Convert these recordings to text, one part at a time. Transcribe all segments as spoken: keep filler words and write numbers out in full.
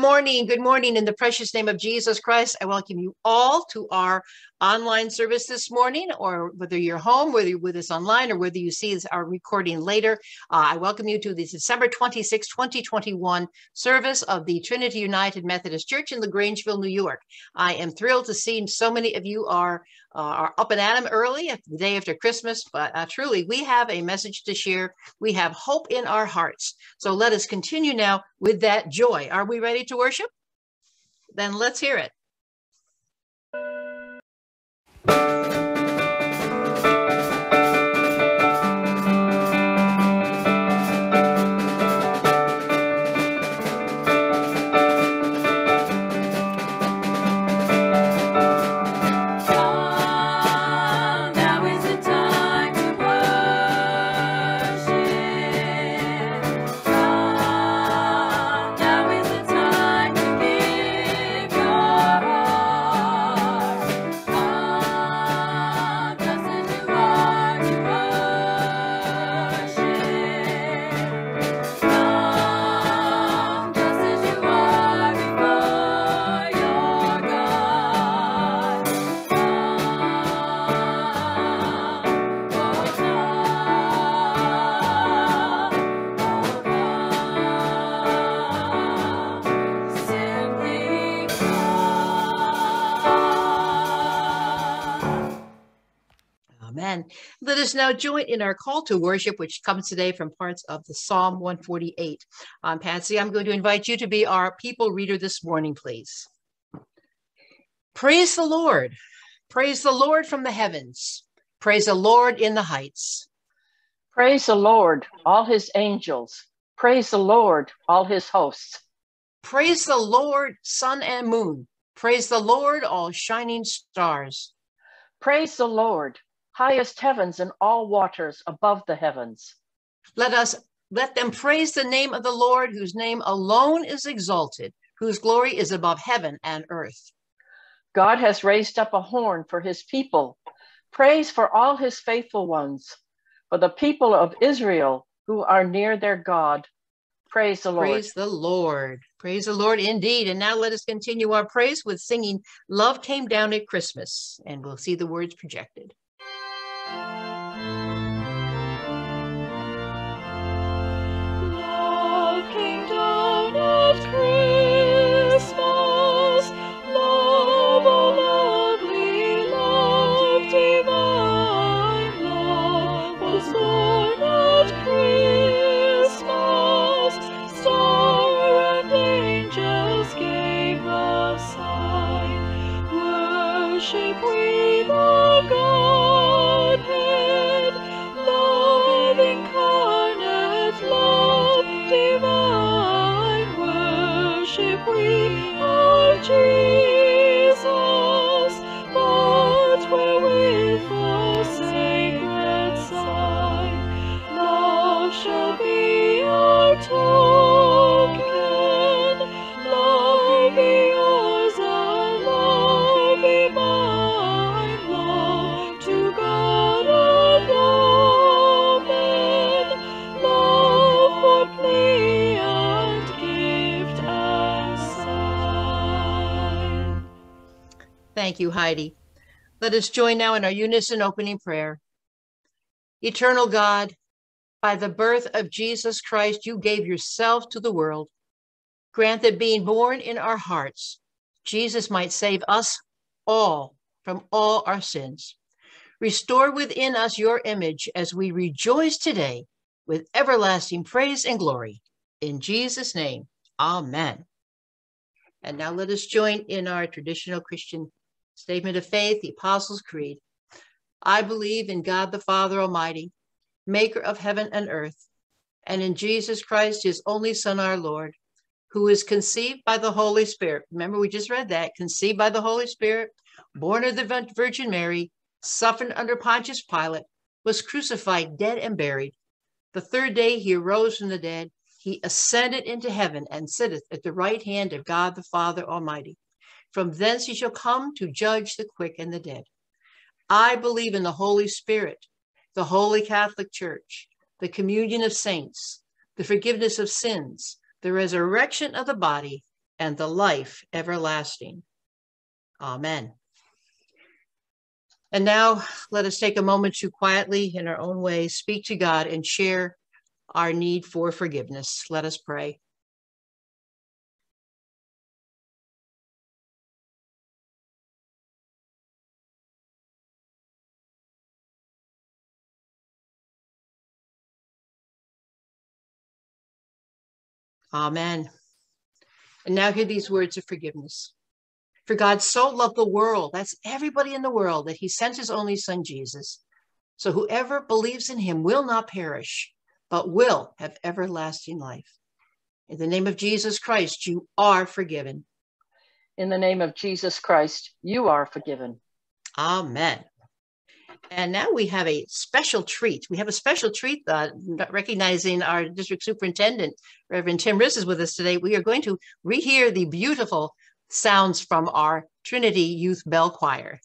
morning. Good morning. In the precious name of Jesus Christ, I welcome you all to our online service this morning, or whether you're home, whether you're with us online, or whether you see our recording later. Uh, I welcome you to the December twenty-sixth, twenty twenty-one service of the Trinity United Methodist Church in LaGrangeville, New York. I am thrilled to see so many of you are, uh, are up and at 'em early, the day after Christmas, but uh, truly, we have a message to share. We have hope in our hearts. So let us continue now with that joy. Are we ready to worship? Then let's hear it. Amen. Let us now join in our call to worship, which comes today from parts of the Psalm one forty-eight. Um, Patsy, I'm going to invite you to be our people reader this morning, please. Praise the Lord. Praise the Lord from the heavens. Praise the Lord in the heights. Praise the Lord, all his angels. Praise the Lord, all his hosts. Praise the Lord, sun and moon. Praise the Lord, all shining stars. Praise the Lord, highest heavens and all waters above the heavens. Let us let them praise the name of the Lord, whose name alone is exalted, whose glory is above heaven and earth. God has raised up a horn for his people. Praise for all his faithful ones, for the people of Israel who are near their God. Praise the Lord. Praise the Lord. Praise the Lord indeed. And now let us continue our praise with singing Love Came Down at Christmas, and we'll see the words projected. Love came down at Christmas, love, oh lovely love, divine love, was born at Christmas. Star and angels gave the sign. Worship we the Godhead, love incarnate, love divine. Worship we our Jesus, but wherewith the sacred sign. Love shall be our token, love be yours and love be mine, love to God and all men, love for plea and gift and sign. Thank you, Heidi. Let us join now in our unison opening prayer. Eternal God, by the birth of Jesus Christ, you gave yourself to the world. Grant that being born in our hearts, Jesus might save us all from all our sins. Restore within us your image as we rejoice today with everlasting praise and glory. In Jesus' name, amen. And now let us join in our traditional Christian statement of faith, the Apostles' Creed. I believe in God the Father Almighty, maker of heaven and earth, and in Jesus Christ, his only Son, our Lord, who is conceived by the Holy Spirit. Remember, we just read that. Conceived by the Holy Spirit, born of the Virgin Mary, suffered under Pontius Pilate, was crucified, dead, and buried. The third day he arose from the dead. He ascended into heaven and sitteth at the right hand of God the Father Almighty. From thence he shall come to judge the quick and the dead. I believe in the Holy Spirit, the Holy Catholic Church, the communion of saints, the forgiveness of sins, the resurrection of the body, and the life everlasting. Amen. And now let us take a moment to quietly, in our own way, speak to God and share our need for forgiveness. Let us pray. Amen. And now hear these words of forgiveness. For God so loved the world, that's everybody in the world, that he sent his only son, Jesus. So whoever believes in him will not perish, but will have everlasting life. In the name of Jesus Christ, you are forgiven. In the name of Jesus Christ, you are forgiven. Amen. And now we have a special treat. We have a special treat, uh, recognizing our district superintendent, Reverend Tim Riss, is with us today. We are going to rehear the beautiful sounds from our Trinity Youth Bell Choir.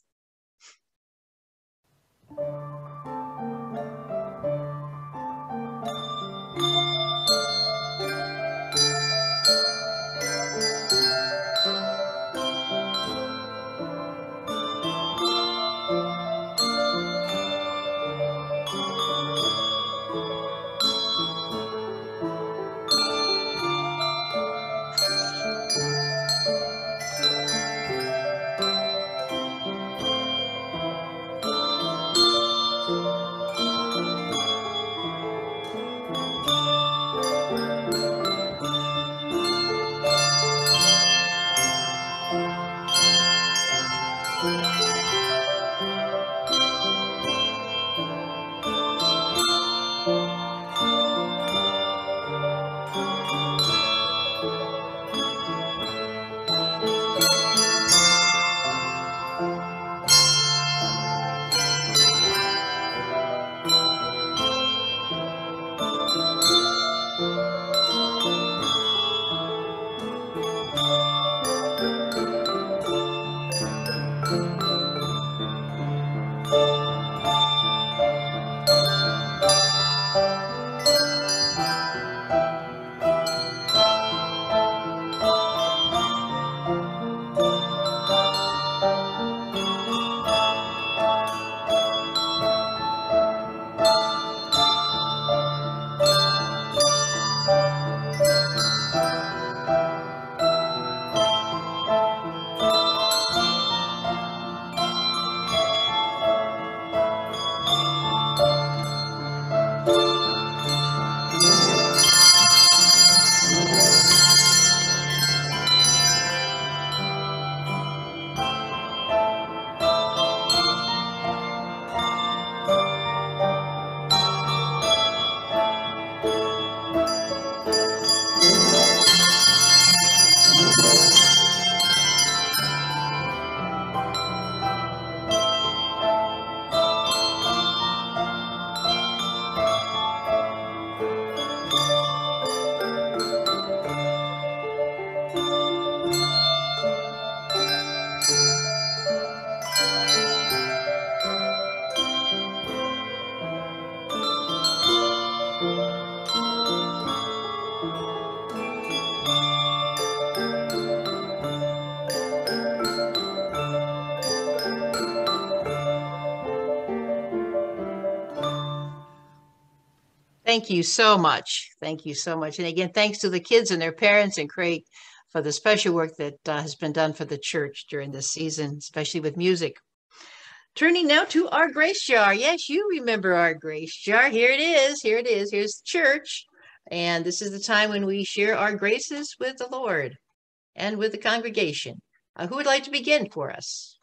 Thank you so much. Thank you so much. And again, thanks to the kids and their parents and Craig for the special work that uh, has been done for the church during this season, especially with music. Turning now to our grace jar. Yes, you remember our grace jar. Here it is. Here it is. Here's the church. And this is the time when we share our graces with the Lord and with the congregation. Uh, who would like to begin for us?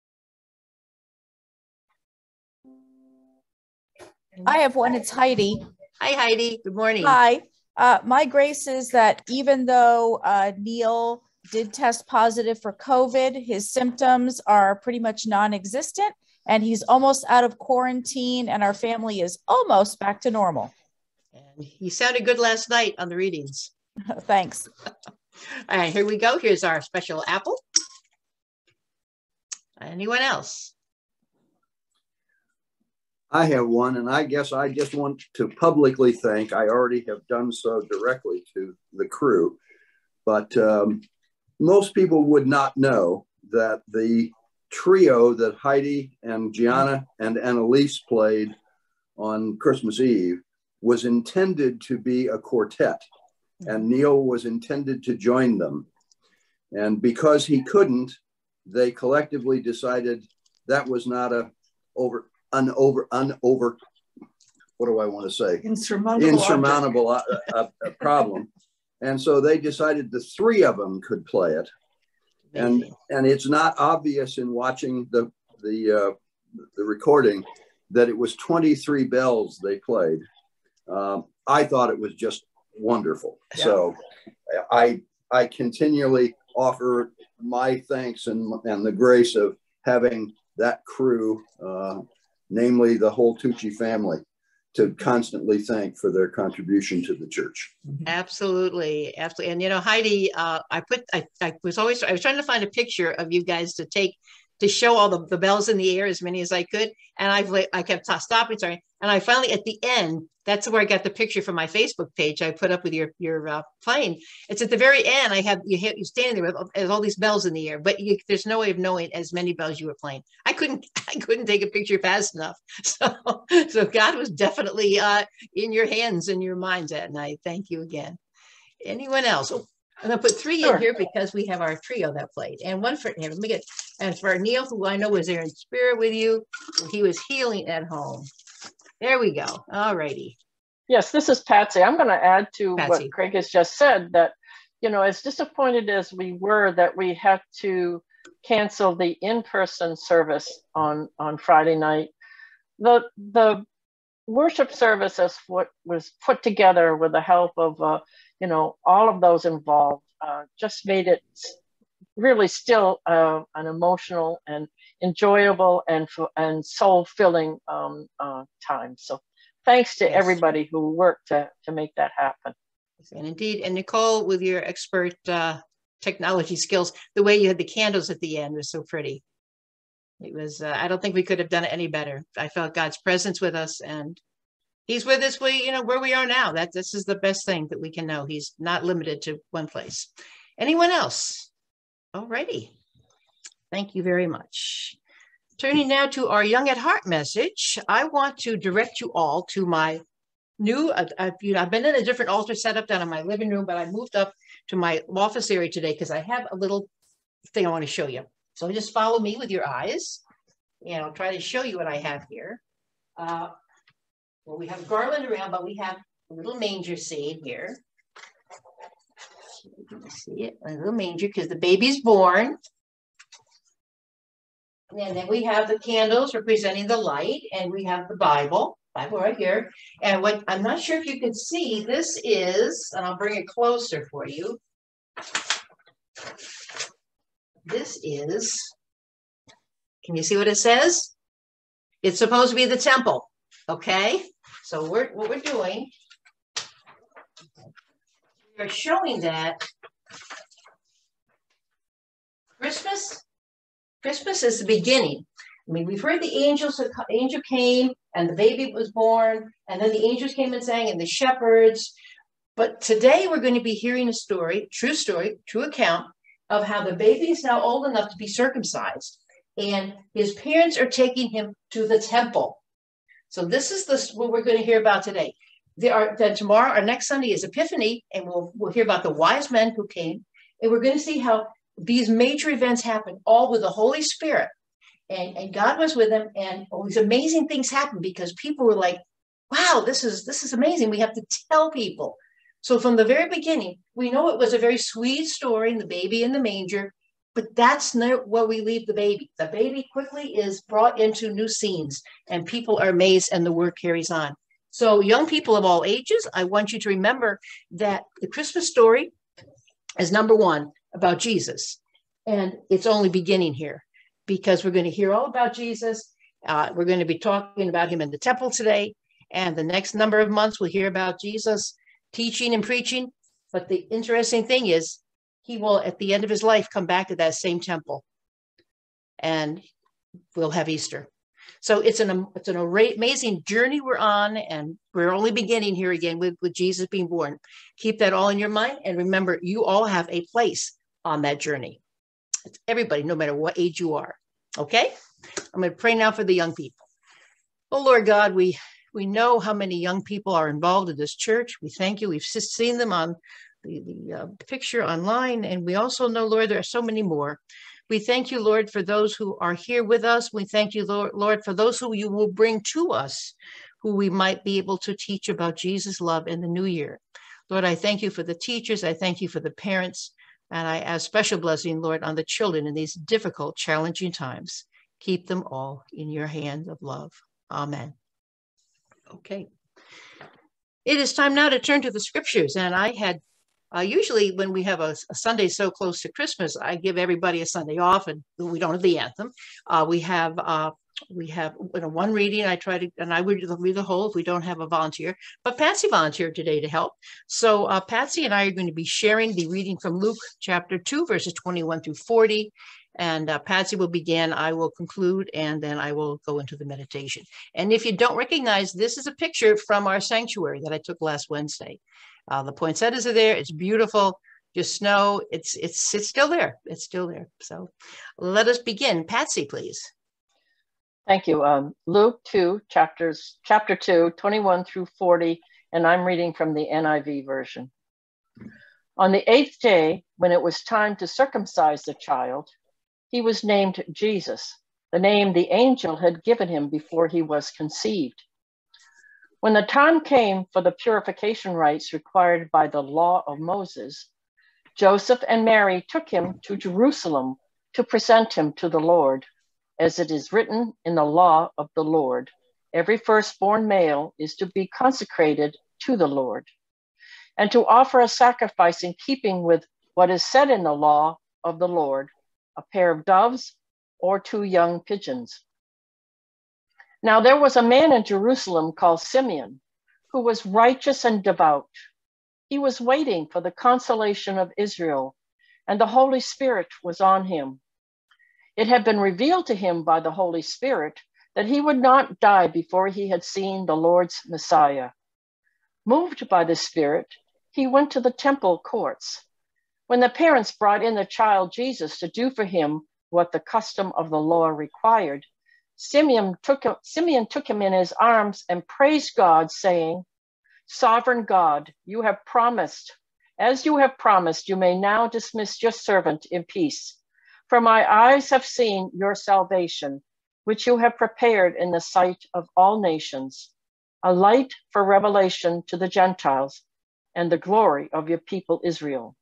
I have one. It's Heidi. Hi, Heidi. Good morning. Hi. Uh, my grace is that even though uh, Neil did test positive for COVID, his symptoms are pretty much non-existent, and he's almost out of quarantine, and our family is almost back to normal. And he sounded good last night on the readings. Thanks. All right, here we go. Here's our special apple. Anyone else? I have one, and I guess I just want to publicly thank, I already have done so directly to the crew, but um, most people would not know that the trio that Heidi and Gianna and Annalise played on Christmas Eve was intended to be a quartet, and Neil was intended to join them. And because he couldn't, they collectively decided that was not a over, unover, unover, what do I want to say? Insurmountable, Insurmountable uh, uh, uh, problem. And so they decided the three of them could play it. And, and it's not obvious in watching the, the, uh, the recording that it was twenty-three bells they played. Um, I thought it was just wonderful. Yeah. So I, I continually offer my thanks and, and the grace of having that crew, uh, namely the whole Tucci family, to constantly thank for their contribution to the church. Absolutely, absolutely. And you know, Heidi, uh, I put, I, I was always, I was trying to find a picture of you guys to take, to show all the, the bells in the air, as many as I could. And I've, I kept stopping, sorry. And I finally, at the end, that's where I got the picture from my Facebook page I put up with your, your uh, playing. It's at the very end. I have, you have, you standing there with, with all these bells in the air, but you, there's no way of knowing as many bells you were playing. I couldn't, I couldn't take a picture fast enough. So, so God was definitely uh, in your hands and your minds that night. Thank you again. Anyone else? Oh, I'm gonna put three sure. in here because we have our trio that played, and one for here. Let me get, and for Neil, who I know was there in spirit with you, he was healing at home. There we go. All righty. Yes, this is Patsy. I'm going to add to Patsy. What Craig has just said, that, you know, as disappointed as we were that we had to cancel the in-person service on, on Friday night, the, the worship service as what was put together with the help of, uh, you know, all of those involved, uh, just made it really still uh, an emotional and enjoyable and and soul-filling um, uh, time. So thanks to yes. everybody who worked to, to make that happen. And indeed, and Nicole, with your expert uh, technology skills, the way you had the candles at the end was so pretty. It was, uh, I don't think we could have done it any better. I felt God's presence with us, and he's with us, we, you know, where we are now. That this is the best thing that we can know. He's not limited to one place. Anyone else? Alrighty. Thank you very much. Turning now to our Young at Heart message, I want to direct you all to my new, uh, I've, you know, I've been in a different altar setup down in my living room, but I moved up to my office area today because I have a little thing I want to show you. So just follow me with your eyes, and I'll try to show you what I have here. Uh, well, we have garland around, but we have a little manger scene here. You can see it, a little manger, because the baby's born. And then we have the candles representing the light, and we have the Bible, Bible right here. And what I'm not sure if you can see, this is, and I'll bring it closer for you. This is, can you see what it says? It's supposed to be the temple, okay? So we're, what we're doing, we're showing that Christmas, Christmas is the beginning. I mean, we've heard the angels, the angel came and the baby was born, and then the angels came and sang, and the shepherds. But today we're going to be hearing a story, true story, true account of how the baby is now old enough to be circumcised, and his parents are taking him to the temple. So this is the, what we're going to hear about today. There are, then tomorrow, our next Sunday is Epiphany, and we'll, we'll hear about the wise men who came, and we're going to see how these major events happen, all with the Holy Spirit, and, and God was with them, and all these amazing things happened because people were like, wow, this is, this is amazing. We have to tell people. So from the very beginning, we know it was a very sweet story, the baby in the manger, but that's not where we leave the baby. The baby quickly is brought into new scenes, and people are amazed, and the work carries on. So young people of all ages, I want you to remember that the Christmas story is number one, about Jesus. And it's only beginning here, because we're going to hear all about Jesus. Uh, we're going to be talking about him in the temple today. And the next number of months, we'll hear about Jesus teaching and preaching. But the interesting thing is, he will, at the end of his life, come back to that same temple. And we'll have Easter. So it's an, it's an amazing journey we're on, and we're only beginning here again with, with Jesus being born. Keep that all in your mind. And remember, you all have a place on that journey. It's everybody, no matter what age you are. Okay? I'm going to pray now for the young people. Oh, Lord God, we, we know how many young people are involved in this church. We thank you. We've seen them on the, the uh, picture online, and we also know, Lord, there are so many more. We thank you, Lord, for those who are here with us. We thank you, Lord, Lord, for those who you will bring to us, who we might be able to teach about Jesus' love in the new year. Lord, I thank you for the teachers. I thank you for the parents. And I ask special blessing, Lord, on the children in these difficult, challenging times. Keep them all in your hand of love. Amen. Okay. It is time now to turn to the scriptures. And I had, uh, usually when we have a, a Sunday so close to Christmas, I give everybody a Sunday off, and we don't have the anthem. Uh, we have uh, we have you know, one reading. I try to, and I would read the whole if we don't have a volunteer. But Patsy volunteered today to help. So uh, Patsy and I are going to be sharing the reading from Luke chapter two, verses twenty-one through forty. And uh, Patsy will begin, I will conclude, and then I will go into the meditation. And if you don't recognize, this is a picture from our sanctuary that I took last Wednesday. Uh, the poinsettias are there. It's beautiful. Just snow. It's it's it's still there. It's still there. So let us begin. Patsy, please. Thank you. Um, Luke two, chapters, chapter two, twenty-one through forty, and I'm reading from the N I V version. On the eighth day, when it was time to circumcise the child, he was named Jesus, the name the angel had given him before he was conceived. When the time came for the purification rites required by the law of Moses, Joseph and Mary took him to Jerusalem to present him to the Lord. As it is written in the law of the Lord, every firstborn male is to be consecrated to the Lord, and to offer a sacrifice in keeping with what is said in the law of the Lord, a pair of doves or two young pigeons. Now there was a man in Jerusalem called Simeon, who was righteous and devout. He was waiting for the consolation of Israel, and the Holy Spirit was on him. It had been revealed to him by the Holy Spirit that he would not die before he had seen the Lord's Messiah. Moved by the Spirit, he went to the temple courts. When the parents brought in the child Jesus to do for him what the custom of the law required, Simeon took, Simeon took him in his arms and praised God, saying, "Sovereign God, you have promised, as you have promised, you may now dismiss your servant in peace. For my eyes have seen your salvation, which you have prepared in the sight of all nations, a light for revelation to the Gentiles and the glory of your people Israel."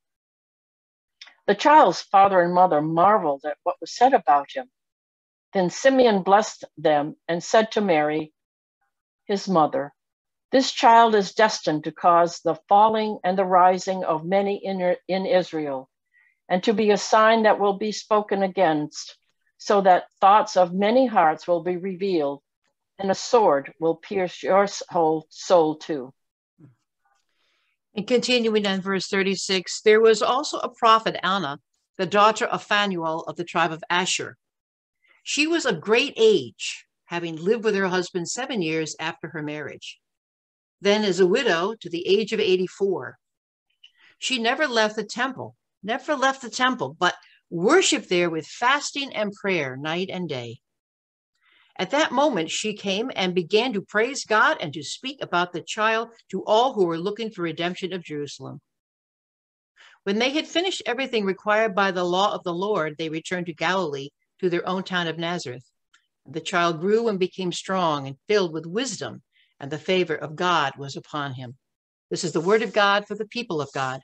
The child's father and mother marveled at what was said about him. Then Simeon blessed them and said to Mary, his mother, "This child is destined to cause the falling and the rising of many in, in Israel, and to be a sign that will be spoken against, so that thoughts of many hearts will be revealed, and a sword will pierce your whole soul too." And continuing on verse thirty-six, there was also a prophet, Anna, the daughter of Phanuel of the tribe of Asher. She was of great age, having lived with her husband seven years after her marriage. Then as a widow to the age of eighty-four, she never left the temple, never left the temple, but worshiped there with fasting and prayer night and day. At that moment, she came and began to praise God and to speak about the child to all who were looking for redemption of Jerusalem. When they had finished everything required by the law of the Lord, they returned to Galilee, to their own town of Nazareth. The child grew and became strong and filled with wisdom, and the favor of God was upon him. This is the word of God for the people of God.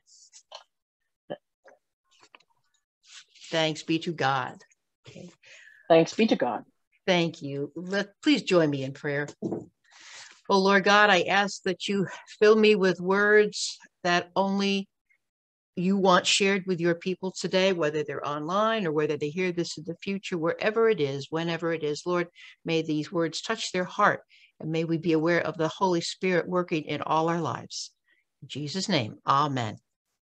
Thanks be to God. Okay. Thanks be to God. Thank you. Let, please join me in prayer. Oh, Lord God, I ask that you fill me with words that only you want shared with your people today, whether they're online or whether they hear this in the future, wherever it is, whenever it is. Lord, may these words touch their heart, and may we be aware of the Holy Spirit working in all our lives. In Jesus' name, amen.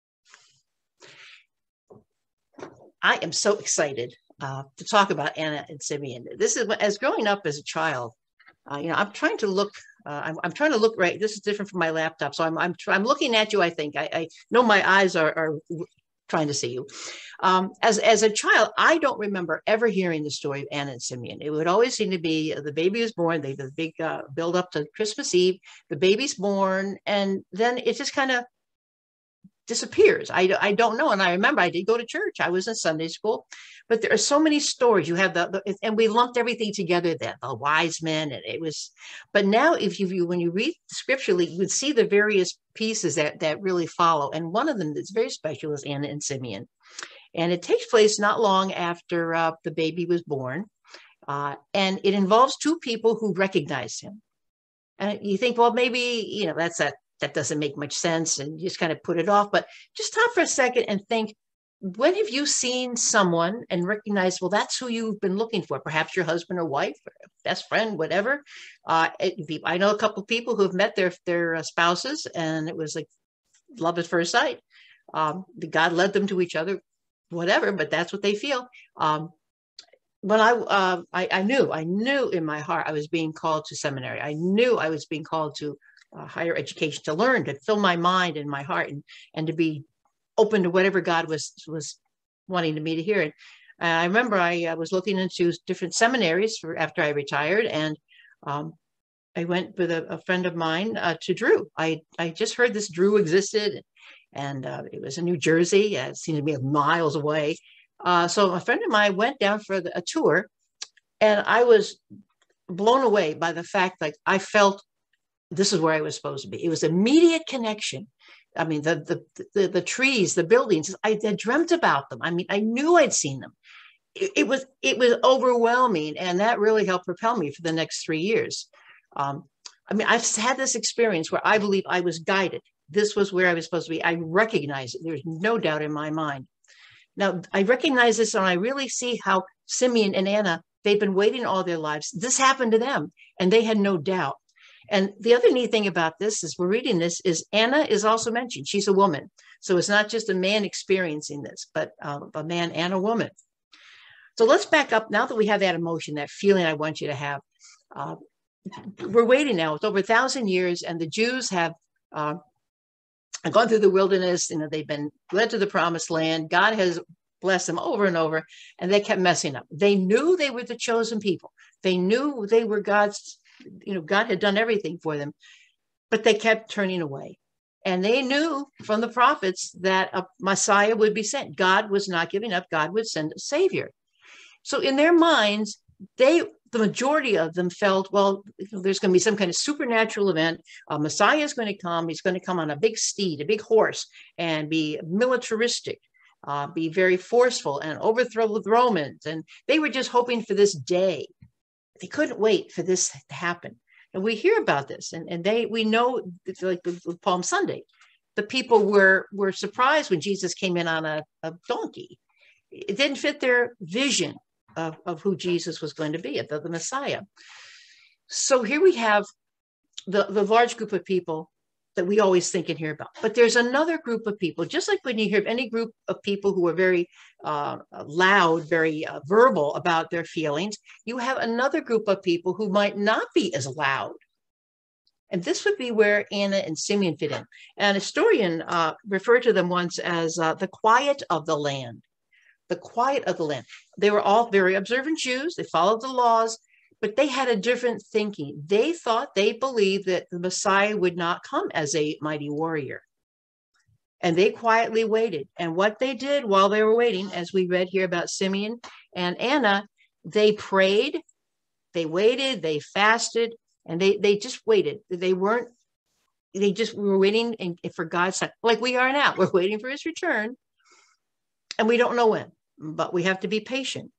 I am so excited uh, to talk about Anna and Simeon. This is, as growing up as a child, uh, you know, I'm trying to look, uh, I'm, I'm trying to look right. This is different from my laptop. So I'm, I'm, I'm looking at you, I think. I, I know my eyes are, are trying to see you. Um, as, as a child, I don't remember ever hearing the story of Anna and Simeon. It would always seem to be the baby was born, they the big uh, build up to Christmas Eve, the baby's born, and then it just kind of disappears. I, I don't know. And I remember I did go to church. I was in Sunday school, but there are so many stories. You have the, the and we lumped everything together, that the wise men, and it was, but now if you, you when you read scripturally, you would see the various pieces that, that really follow. And one of them that's very special is Anna and Simeon. And it takes place not long after uh, the baby was born. Uh, and it involves two people who recognize him. And you think, well, maybe, you know, that's that, that doesn't make much sense, and you just kind of put it off. But just stop for a second and think, when have you seen someone and recognized, well, that's who you've been looking for? Perhaps your husband or wife, or best friend, whatever. Uh, it, I know a couple of people who have met their, their spouses, and it was like love at first sight. Um, God led them to each other, whatever, but that's what they feel. Um, when I, uh, I, I knew, I knew in my heart I was being called to seminary. I knew I was being called to uh, higher education, to learn, to fill my mind and my heart, and, and to be open to whatever God was, was wanting me to hear. And I remember I uh, was looking into different seminaries for after I retired, and um, I went with a, a friend of mine uh, to Drew. I, I just heard this Drew existed, and uh, it was in New Jersey. Uh, it seemed to be miles away. Uh, so a friend of mine went down for the, a tour, and I was blown away by the fact, like, I felt this is where I was supposed to be. It was immediate connection. I mean, the, the, the, the trees, the buildings, I had dreamt about them. I mean, I knew I'd seen them. It, it was, it was overwhelming. And that really helped propel me for the next three years. Um, I mean, I've had this experience where I believe I was guided. This was where I was supposed to be. I recognize it. There's no doubt in my mind. Now, I recognize this, and I really see how Simeon and Anna, they've been waiting all their lives. This happened to them, and they had no doubt. And the other neat thing about this is we're reading this is Anna is also mentioned. She's a woman. So it's not just a man experiencing this, but uh, a man and a woman. So let's back up now that we have that emotion, that feeling I want you to have. Uh, we're waiting now. It's over a thousand years, and the Jews have uh, gone through the wilderness. You know, they've been led to the promised land. God has blessed them over and over, and they kept messing up. They knew they were the chosen people. They knew they were God's, you know, God had done everything for them, but they kept turning away. And they knew from the prophets that a Messiah would be sent. God was not giving up. God would send a savior. So in their minds, they, the majority of them felt, well, there's going to be some kind of supernatural event. A Messiah is going to come. He's going to come on a big steed, a big horse, and be militaristic, uh, be very forceful, and overthrow the Romans. And they were just hoping for this day. They couldn't wait for this to happen. And we hear about this, and, and they, we know, like with Palm Sunday, the people were, were surprised when Jesus came in on a, a donkey. It didn't fit their vision of, of who Jesus was going to be, the, the Messiah. So here we have the, the large group of people that we always think and hear about. But there's another group of people, just like when you hear any group of people who are very uh, loud, very uh, verbal about their feelings, you have another group of people who might not be as loud. And this would be where Anna and Simeon fit in. An historian uh, referred to them once as uh, the quiet of the land. The quiet of the land. They were all very observant Jews. They followed the laws, but they had a different thinking. They thought, they believed that the Messiah would not come as a mighty warrior. And they quietly waited. And what they did while they were waiting, as we read here about Simeon and Anna, they prayed, they waited, they fasted, and they, they just waited. They weren't, they just were waiting in, for God's time, like we are now. We're waiting for his return, and we don't know when, but we have to be patient.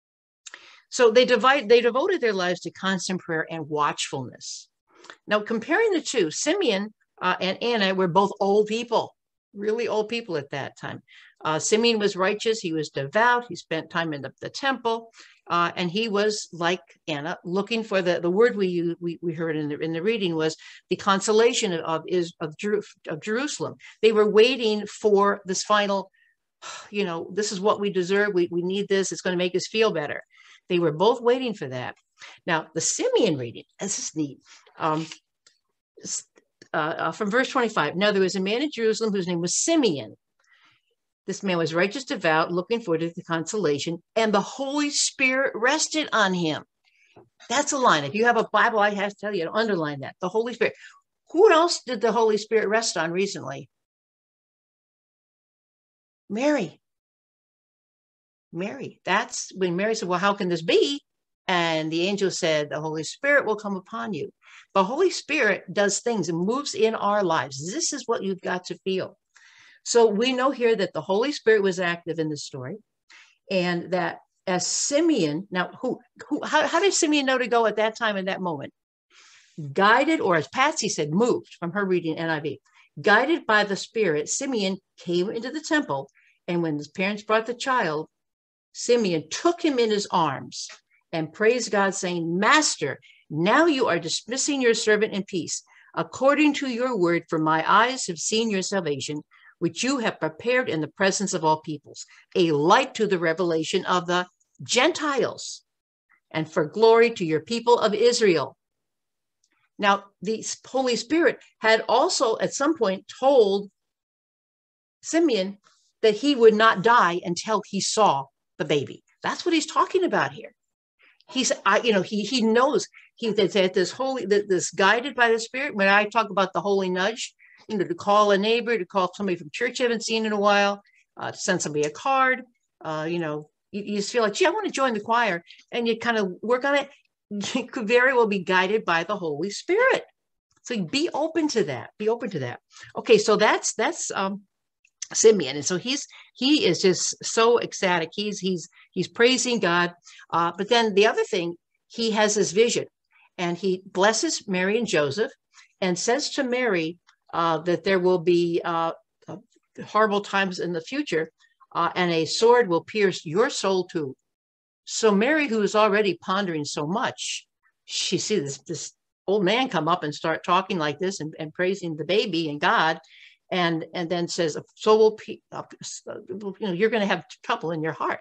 So they divide, they devoted their lives to constant prayer and watchfulness. Now, comparing the two, Simeon uh, and Anna were both old people, really old people at that time. Uh, Simeon was righteous. He was devout. He spent time in the, the temple. Uh, and he was, like Anna, looking for the, the word we, we, we heard in the, in the reading was the consolation of, is, of, Jer of Jerusalem. They were waiting for this final, you know, this is what we deserve. We, we need this. It's going to make us feel better. They were both waiting for that. Now, the Simeon reading, this is neat. Um, uh, uh, from verse twenty-five. Now, there was a man in Jerusalem whose name was Simeon. This man was righteous, devout, looking forward to the consolation, and the Holy Spirit rested on him. That's a line. If you have a Bible, I have to tell you to underline that. The Holy Spirit. Who else did the Holy Spirit rest on recently? Mary. Mary. That's when Mary said, well, how can this be? And the angel said, the Holy Spirit will come upon you. The Holy Spirit does things and moves in our lives. This is what you've got to feel. So we know here that the Holy Spirit was active in this story, and that as Simeon, now who, who how, how did Simeon know to go at that time in that moment? Guided, or as Patsy said, moved from her reading N I V, guided by the Spirit, Simeon came into the temple, and when his parents brought the child, Simeon took him in his arms and praised God, saying, Master, now you are dismissing your servant in peace, according to your word, for my eyes have seen your salvation, which you have prepared in the presence of all peoples, a light to the revelation of the Gentiles, and for glory to your people of Israel. Now, the Holy Spirit had also at some point told Simeon that he would not die until he saw the baby. That's what he's talking about here. He's, I, you know, he he knows he that this holy, that this guided by the Spirit. When I talk about the holy nudge, you know, to call a neighbor, to call somebody from church you haven't seen in a while, uh, to send somebody a card, uh, you know, you, you just feel like, gee, I want to join the choir, and you kind of work on it. You could very well be guided by the Holy Spirit. So be open to that. Be open to that. Okay, so that's that's um, Simeon, and so he's he is just so ecstatic. He's he's he's praising God. Uh, but then the other thing, he has this vision, and he blesses Mary and Joseph, and says to Mary uh, that there will be uh, uh, horrible times in the future, uh, and a sword will pierce your soul too. So Mary, who is already pondering so much, she sees this, this old man come up and start talking like this and, and praising the baby and God, and, and then says, so will, uh, you know, you're going to have trouble in your heart.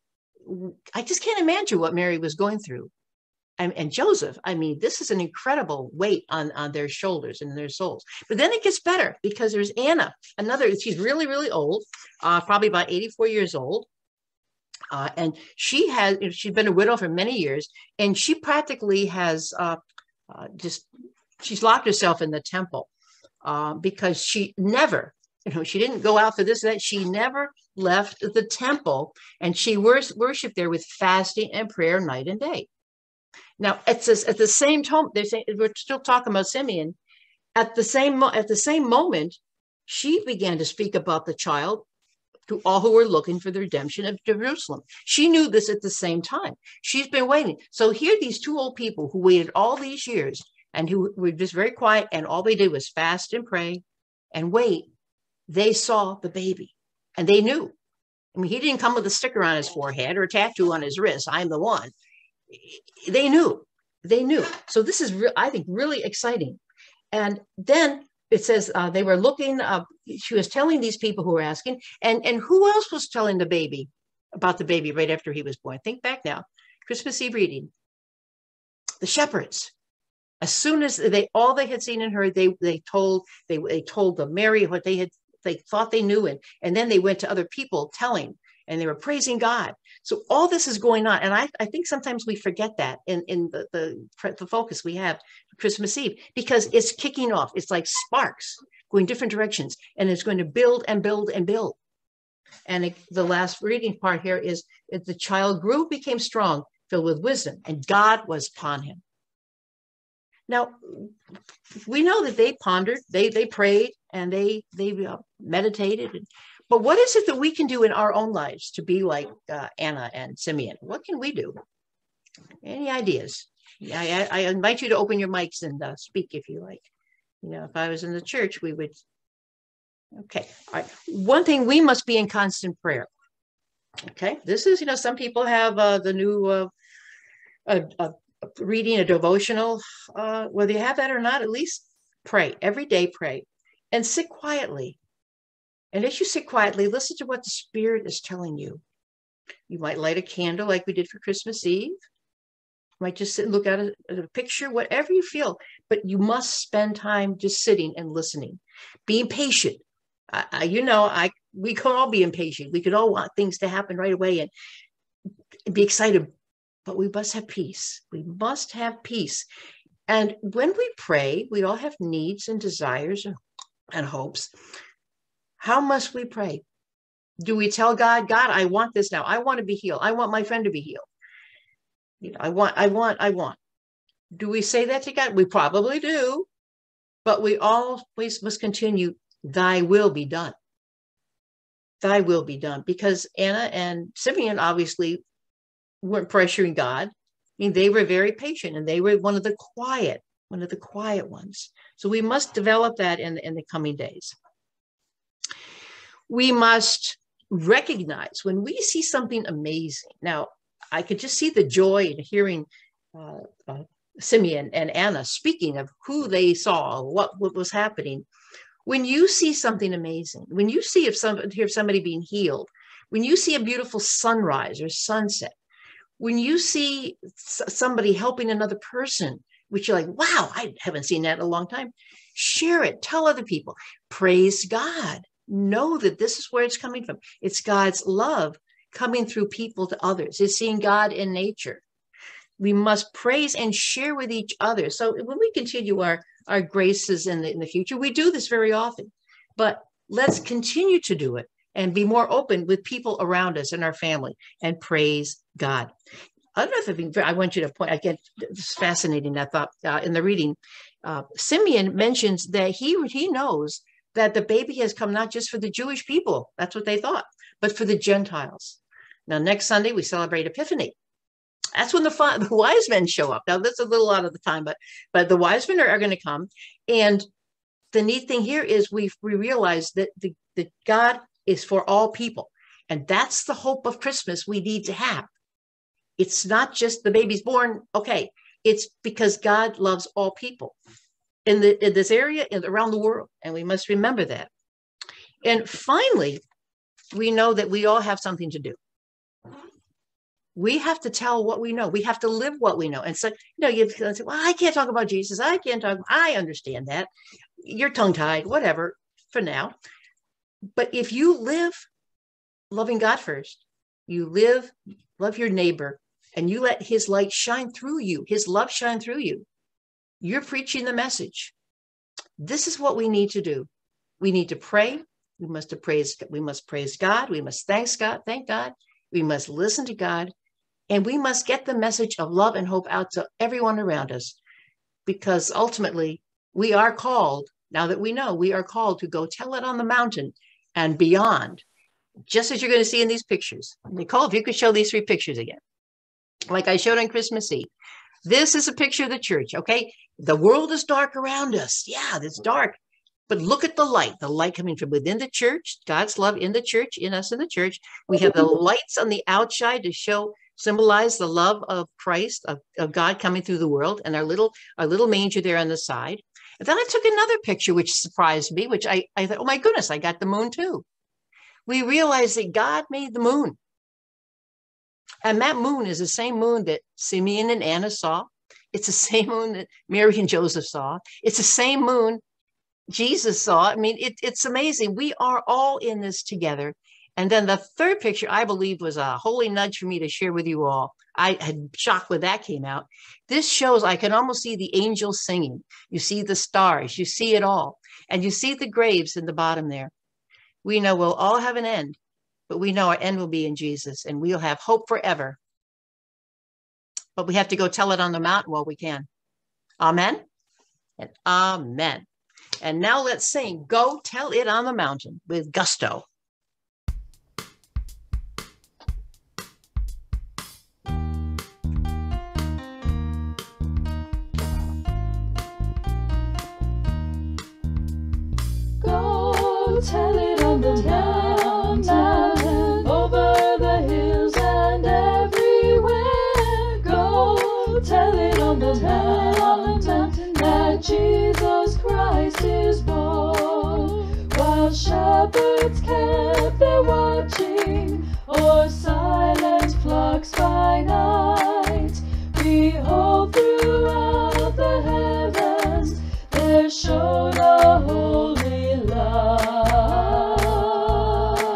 I just can't imagine what Mary was going through. And, and Joseph, I mean, this is an incredible weight on, on their shoulders and their souls. But then it gets better, because there's Anna, another, she's really, really old, uh, probably about eighty-four years old. Uh, and she has, she's been a widow for many years, and she practically has uh, uh, just, she's locked herself in the temple uh, because she never, you know, she didn't go out for this, that she never left the temple, and she wors- worshiped there with fasting and prayer night and day. Now, it's this, at the same time, they're saying, we're still talking about Simeon. At the same at the same moment, she began to speak about the child to all who were looking for the redemption of Jerusalem. She knew this at the same time. She's been waiting. So here, these two old people who waited all these years and who were just very quiet, and all they did was fast and pray and wait. They saw the baby, and they knew. I mean, he didn't come with a sticker on his forehead or a tattoo on his wrist. I'm the one. They knew. They knew. So this is, re- I think, really exciting. And then it says uh, they were looking, uh, she was telling these people who were asking, and, and who else was telling the baby about the baby right after he was born? Think back now, Christmas Eve reading. The shepherds. As soon as they, all they had seen and heard, they they told, they, they told the Mary what they had, they thought they knew, and, and then they went to other people telling, and they were praising God. So all this is going on. And I, I think sometimes we forget that in, in the, the, the focus we have Christmas Eve, because it's kicking off. It's like sparks going different directions, and it's going to build and build and build. And it, the last reading part here is, if the child grew, became strong, filled with wisdom, and God was upon him. Now, we know that they pondered, they, they prayed, and they, they uh, meditated. And, but what is it that we can do in our own lives to be like uh, Anna and Simeon? What can we do? Any ideas? I, I, I invite you to open your mics and uh, speak if you like. You know, if I was in the church, we would. Okay. All right. One thing, we must be in constant prayer. Okay. This is, you know, some people have uh, the new uh, uh, uh, reading a devotional. Uh, whether you have that or not, at least pray. Every day pray. And sit quietly. And as you sit quietly, listen to what the Spirit is telling you. You might light a candle like we did for Christmas Eve. You might just sit and look at a, at a picture, whatever you feel. But you must spend time just sitting and listening. Being patient. I, I, you know, I, we could all be impatient. We could all want things to happen right away and be excited, but we must have peace. We must have peace. And when we pray, we all have needs and desires and, and hopes. How must we pray? Do we tell God, God, I want this now. I want to be healed. I want my friend to be healed. You know, I want, I want, I want. Do we say that to God? We probably do, but we always must continue, thy will be done. Thy will be done. Because Anna and Simeon obviously weren't pressuring God. I mean, they were very patient and they were one of the quiet, one of the quiet ones. So we must develop that in, in the coming days. We must recognize when we see something amazing. Now, I could just see the joy in hearing uh, uh, Simeon and Anna speaking of who they saw, what, what was happening. When you see something amazing, when you see if some, hear somebody being healed, when you see a beautiful sunrise or sunset, when you see somebody helping another person, which you're like, wow, I haven't seen that in a long time, share it, tell other people, praise God. Know that this is where it's coming from. It's God's love coming through people to others. It's seeing God in nature. We must praise and share with each other. So when we continue our, our graces in the, in the future, we do this very often, but let's continue to do it and be more open with people around us and our family and praise God. Another thing I want you to point, again, it's fascinating, I thought uh, in the reading, uh, Simeon mentions that he, he knows that the baby has come not just for the Jewish people, that's what they thought, but for the Gentiles. Now, next Sunday, we celebrate Epiphany. That's when the, the wise men show up. Now, that's a little out of the time, but, but the wise men are, are going to come. And the neat thing here is we we realize that, the, that God is for all people. And that's the hope of Christmas we need to have. It's not just the baby's born. Okay, it's because God loves all people in, the, in this area and around the world. And we must remember that. And finally, we know that we all have something to do. We have to tell what we know. We have to live what we know. And so, you know, you say, well, I can't talk about Jesus. I can't talk. I understand that. You're tongue-tied, whatever, for now. But if you live loving God first, you live, love your neighbor, and you let his light shine through you, his love shine through you, you're preaching the message. This is what we need to do. We need to pray. We must praise, we must praise God. We must thank God, thank God. We must listen to God. And we must get the message of love and hope out to everyone around us. Because ultimately, we are called, now that we know, we are called to go tell it on the mountain and beyond. Just as you're going to see in these pictures. Nicole, if you could show these three pictures again. Like I showed on Christmas Eve. This is a picture of the church, okay? The world is dark around us. Yeah, it's dark. But look at the light, the light coming from within the church, God's love in the church, in us in the church. We have the lights on the outside to show, symbolize the love of Christ, of, of God coming through the world, and our little, our little manger there on the side. And then I took another picture, which surprised me, which I, I thought, oh my goodness, I got the moon too. We realized that God made the moon. And that moon is the same moon that Simeon and Anna saw. It's the same moon that Mary and Joseph saw. It's the same moon Jesus saw. I mean, it, it's amazing. We are all in this together. And then the third picture, I believe, was a holy nudge for me to share with you all. I had shocked when that came out. This shows, I can almost see the angels singing. You see the stars, you see it all. And you see the graves in the bottom there. We know we'll all have an end, but we know our end will be in Jesus and we'll have hope forever. But we have to go tell it on the mountain while we can. Amen and amen. And now let's sing, Go Tell It on the Mountain with gusto. Go tell it on the mountain, over the hills and everywhere. Go tell it on the mountain, that Jesus Christ is born. While shepherds kept their watching, or silent flocks by night, behold, throughout the heavens there shone a holy light.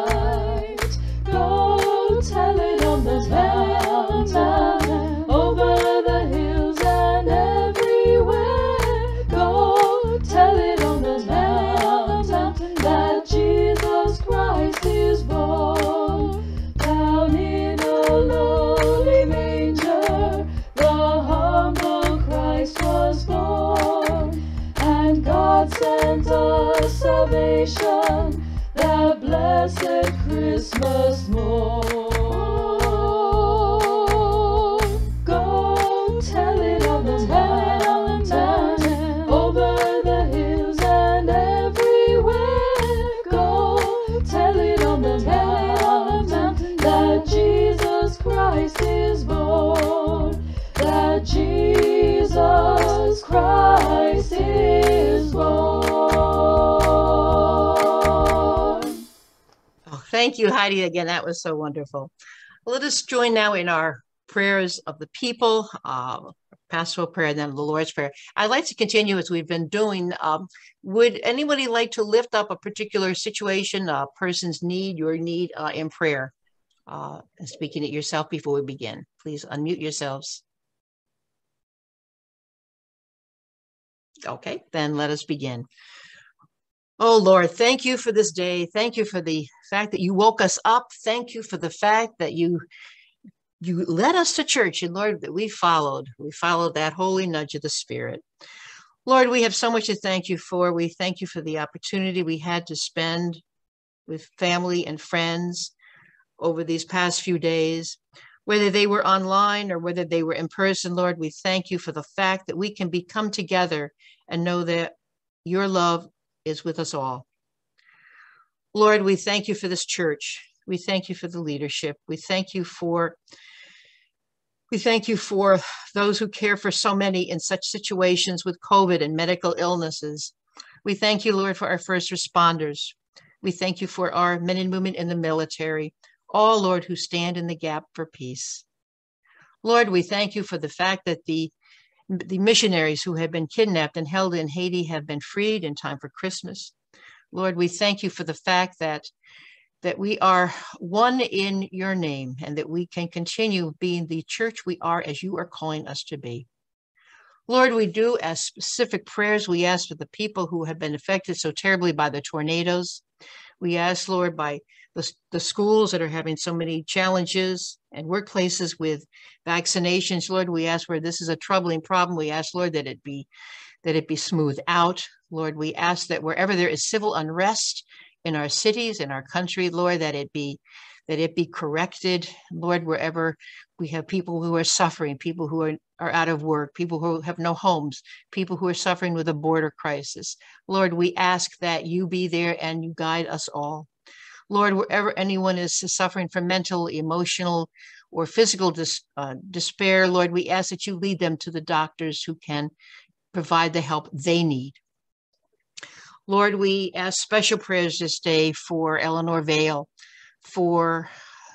that blessed Christmas morn. Go tell it on the mountain, over the hills and everywhere. Go tell it on the mountain, that Jesus Christ is born, that Jesus Christ is born. Oh, thank you, Heidi, again. That was so wonderful. Let us join now in our prayers of the people, uh, pastoral prayer, and then the Lord's Prayer. I'd like to continue as we've been doing. Um, would anybody like to lift up a particular situation, a person's need, your need uh, in prayer? Uh, and speaking it yourself before we begin. Please unmute yourselves. Okay, then let us begin. Oh, Lord, thank you for this day. Thank you for the fact that you woke us up. Thank you for the fact that you you led us to church, and Lord, that we followed. We followed that holy nudge of the Spirit. Lord, we have so much to thank you for. We thank you for the opportunity we had to spend with family and friends over these past few days, whether they were online or whether they were in person. Lord, we thank you for the fact that we can be come together and know that your love is with us all. Lord, we thank you for this church. We thank you for the leadership. We thank you for We thank you for those who care for so many in such situations with COVID and medical illnesses. We thank you, Lord, for our first responders. We thank you for our men and women in the military, all, Lord, who stand in the gap for peace. Lord, we thank you for the fact that the, the missionaries who have been kidnapped and held in Haiti have been freed in time for Christmas. Lord, we thank you for the fact that that we are one in your name and that we can continue being the church we are as you are calling us to be. Lord, we do ask specific prayers. We ask for the people who have been affected so terribly by the tornadoes. We ask, Lord, by the, the schools that are having so many challenges and workplaces with vaccinations. Lord, we ask where this is a troubling problem. We ask, Lord, that it be, that it be smoothed out. Lord, we ask that wherever there is civil unrest, in our cities, in our country, Lord, that it be that it be corrected. Lord, wherever we have people who are suffering, people who are, are out of work, people who have no homes, people who are suffering with a border crisis. Lord, we ask that you be there and you guide us all. Lord, wherever anyone is suffering from mental, emotional, or physical dis, uh, despair, Lord, we ask that you lead them to the doctors who can provide the help they need. Lord, we ask special prayers this day for Eleanor Vale, for,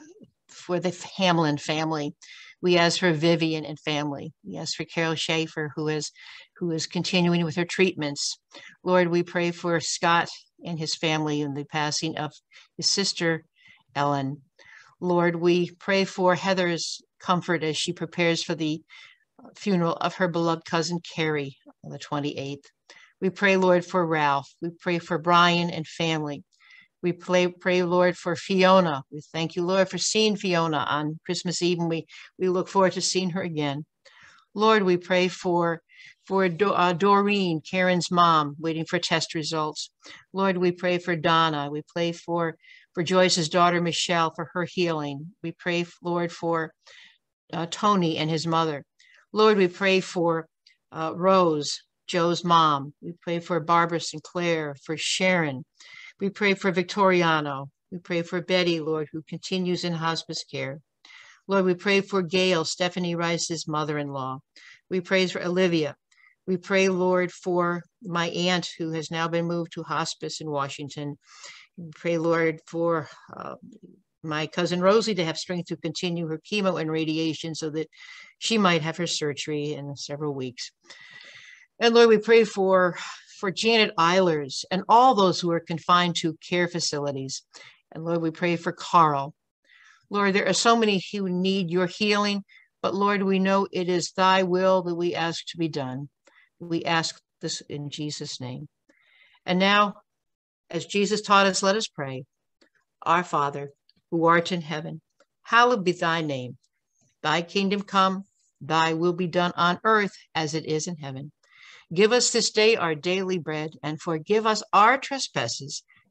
for the Hamlin family. We ask for Vivian and family. We ask for Carol Schaefer, who is, who is continuing with her treatments. Lord, we pray for Scott and his family and the passing of his sister, Ellen. Lord, we pray for Heather's comfort as she prepares for the funeral of her beloved cousin, Carrie, on the twenty-eighth. We pray, Lord, for Ralph. We pray for Brian and family. We pray, pray, Lord, for Fiona. We thank you, Lord, for seeing Fiona on Christmas Eve, and we, we look forward to seeing her again. Lord, we pray for, for Do, uh, Doreen, Karen's mom, waiting for test results. Lord, we pray for Donna. We pray for, for Joyce's daughter, Michelle, for her healing. We pray, Lord, for uh, Tony and his mother. Lord, we pray for uh, Rose, Joe's mom. We pray for Barbara Sinclair, for Sharon. We pray for Victoriano. We pray for Betty, Lord, who continues in hospice care. Lord, we pray for Gail, Stephanie Rice's mother-in-law. We pray for Olivia. We pray, Lord, for my aunt who has now been moved to hospice in Washington. We pray, Lord, for uh, my cousin Rosie to have strength to continue her chemo and radiation so that she might have her surgery in several weeks. And Lord, we pray for, for Janet Eilers and all those who are confined to care facilities. And Lord, we pray for Carl. Lord, there are so many who need your healing, but Lord, we know it is thy will that we ask to be done. We ask this in Jesus' name. And now, as Jesus taught us, let us pray. Our Father, who art in heaven, hallowed be thy name. Thy kingdom come, thy will be done on earth as it is in heaven. Give us this day our daily bread, and forgive us our trespasses,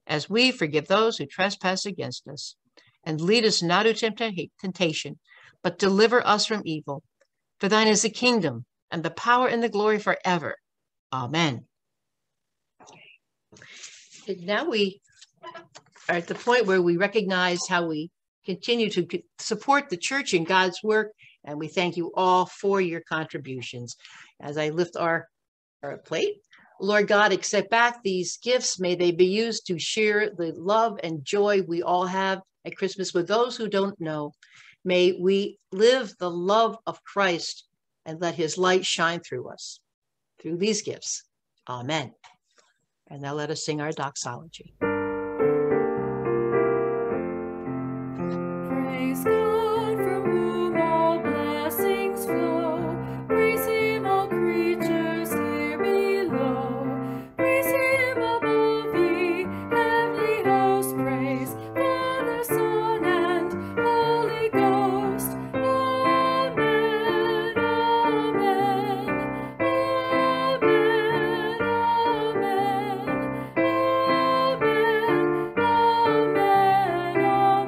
as we forgive those who trespass against us. And lead us not into temptation, but deliver us from evil. For thine is the kingdom, and the power, and the glory forever. Amen. And now we are at the point where we recognize how we continue to support the church in God's work, and we thank you all for your contributions. As I lift our, our plate, Lord God, accept back these gifts. May they be used to share the love and joy we all have at Christmas with those who don't know. May we live the love of Christ and let his light shine through us, through these gifts. Amen. And now let us sing our doxology. Praise God, from whom all blessings flow. Praise him, all creatures here below. Praise him above, ye heavenly hosts. Praise Father, Son, and Holy Ghost. Amen, amen, amen, amen, amen,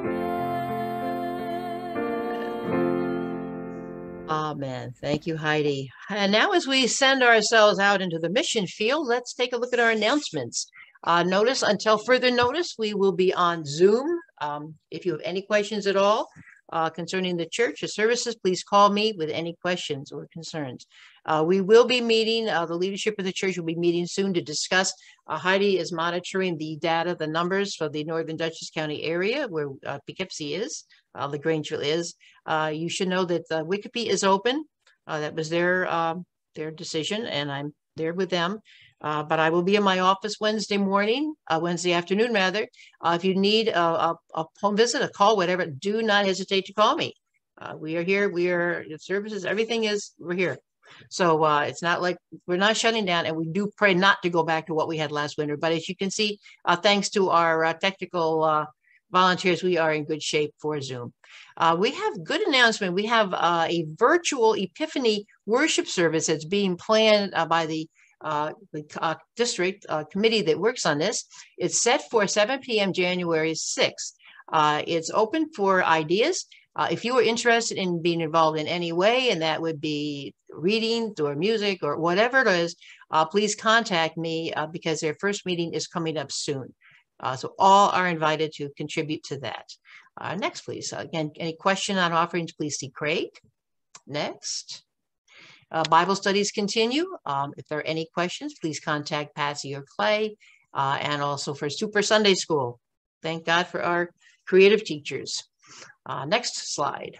amen. Amen. Thank you, Heidi. And now as we send ourselves out into the mission field, let's take a look at our announcements. Uh, notice, until further notice, we will be on Zoom. Um, if you have any questions at all uh, concerning the church or services, please call me with any questions or concerns. Uh, we will be meeting, uh, the leadership of the church will be meeting soon to discuss. Uh, Heidi is monitoring the data, the numbers for the Northern Dutchess County area where uh, Poughkeepsie is, uh, LaGrangeville is. Uh, you should know that uh, Wikipedia is open. Uh, that was their, um, their decision, and I'm there with them. Uh, but I will be in my office Wednesday morning, uh, Wednesday afternoon rather. Uh, if you need a, a, a home visit, a call, whatever, do not hesitate to call me. Uh, we are here, we are services, everything is, we're here. So uh, it's not like we're not shutting down, and we do pray not to go back to what we had last winter. But as you can see, uh, thanks to our uh, technical uh, volunteers, we are in good shape for Zoom. Uh, we have good announcement. We have uh, a virtual Epiphany worship service that's being planned uh, by the Uh, the uh, district uh, committee that works on this. It's set for seven p m January sixth. Uh, it's open for ideas. Uh, if you are interested in being involved in any way, and that would be reading or music or whatever it is, uh, please contact me uh, because their first meeting is coming up soon. Uh, so all are invited to contribute to that. Uh, next, please. Uh, again, any question on offerings, please see Craig. Next. Uh, Bible studies continue. Um, if there are any questions, please contact Patsy or Clay, uh, and also for Super Sunday School. Thank God for our creative teachers. Uh, next slide.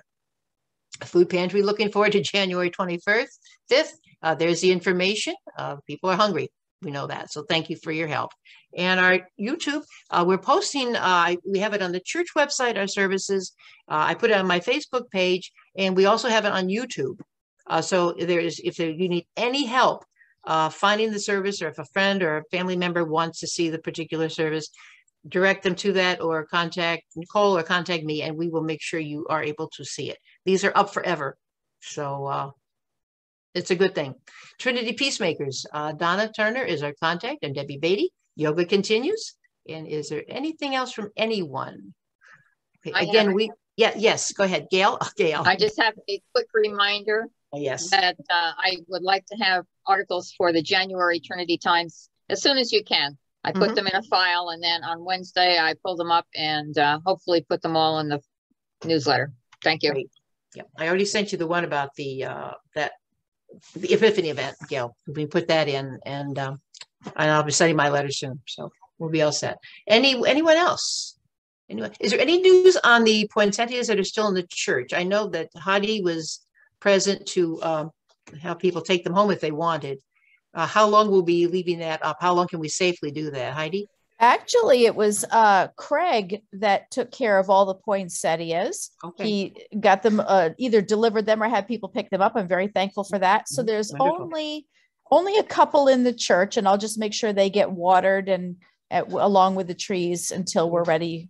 Food pantry, looking forward to January twenty-fifth. Uh, there's the information. Uh, people are hungry. We know that. So thank you for your help. And our YouTube, uh, we're posting, uh, we have it on the church website, our services. Uh, I put it on my Facebook page, and we also have it on YouTube. Uh, so there's, if there, you need any help uh, finding the service, or if a friend or a family member wants to see the particular service, direct them to that, or contact Nicole or contact me, and we will make sure you are able to see it. These are up forever. So uh, it's a good thing. Trinity Peacemakers, uh, Donna Turner is our contact, and Debbie Beatty. Yoga continues. And is there anything else from anyone? Okay, again, we, yeah, yes, go ahead, Gail. Gail. I just have a quick reminder. Yes. That uh, I would like to have articles for the January Trinity Times as soon as you can. I put mm-hmm. them in a file, and then on Wednesday I pull them up and uh, hopefully put them all in the newsletter. Thank you. Great. Yeah, I already sent you the one about the uh, that the Epiphany event, Gail. We put that in, and um, and I'll be sending my letter soon, so we'll be all set. Any anyone else? Anyone? Is there any news on the poinsettias that are still in the church? I know that Heidi was present to um, have people take them home if they wanted. Uh, how long will we be leaving that up? How long can we safely do that, Heidi? Actually, it was uh, Craig that took care of all the poinsettias. Okay. He got them, uh, either delivered them or had people pick them up. I'm very thankful for that. So there's Wonderful. only only a couple in the church, and I'll just make sure they get watered and at, along with the trees until we're ready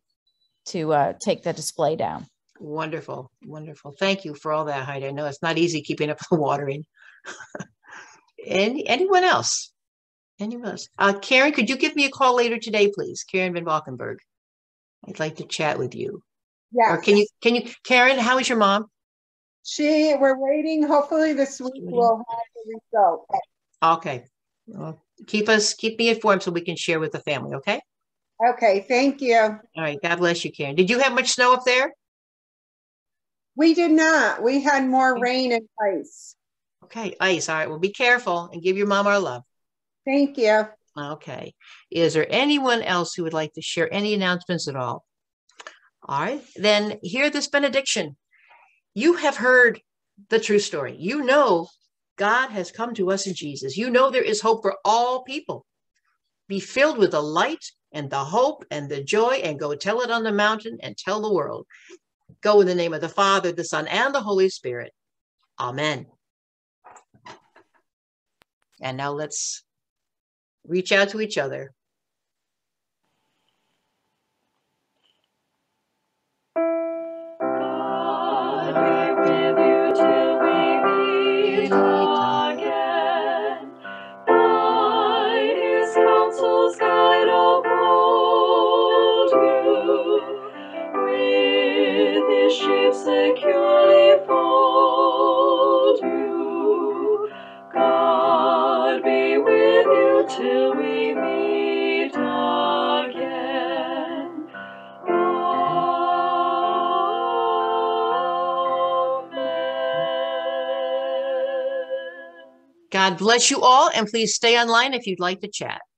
to uh, take the display down. Wonderful, wonderful. Thank you for all that, Heidi. I know it's not easy keeping up the watering. Any anyone else? Anyone else? Uh, Karen, could you give me a call later today, please? Karen Van Valkenburg. I'd like to chat with you. Yeah. Or can you, can you, Karen, how is your mom? She, we're waiting. Hopefully this week we'll have the result. Okay. Well, keep us, keep me informed so we can share with the family, okay? Okay, thank you. All right. God bless you, Karen. Did you have much snow up there? We did not. We had more rain and ice. Okay, ice. All right. Well, be careful and give your mom our love. Thank you. Okay. Is there anyone else who would like to share any announcements at all? All right. Then hear this benediction. You have heard the true story. You know God has come to us in Jesus. You know there is hope for all people. Be filled with the light and the hope and the joy, and go tell it on the mountain and tell the world. Go in the name of the Father, the Son, and the Holy Spirit. Amen. And now let's reach out to each other. God be with you till we meet again. By his counsels guide uphold you. With his sheep securely fold you. God be with you till we meet again. God bless you all, and please stay online if you'd like to chat.